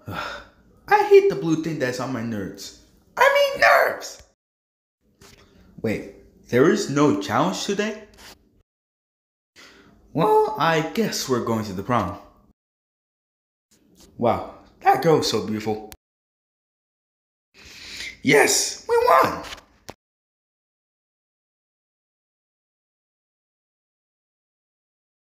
I hate the blue thing that's on my nerves. I mean nerves! Wait, there is no challenge today? Well, I guess we're going to the prom. Wow, that girl is so beautiful. Yes, we won!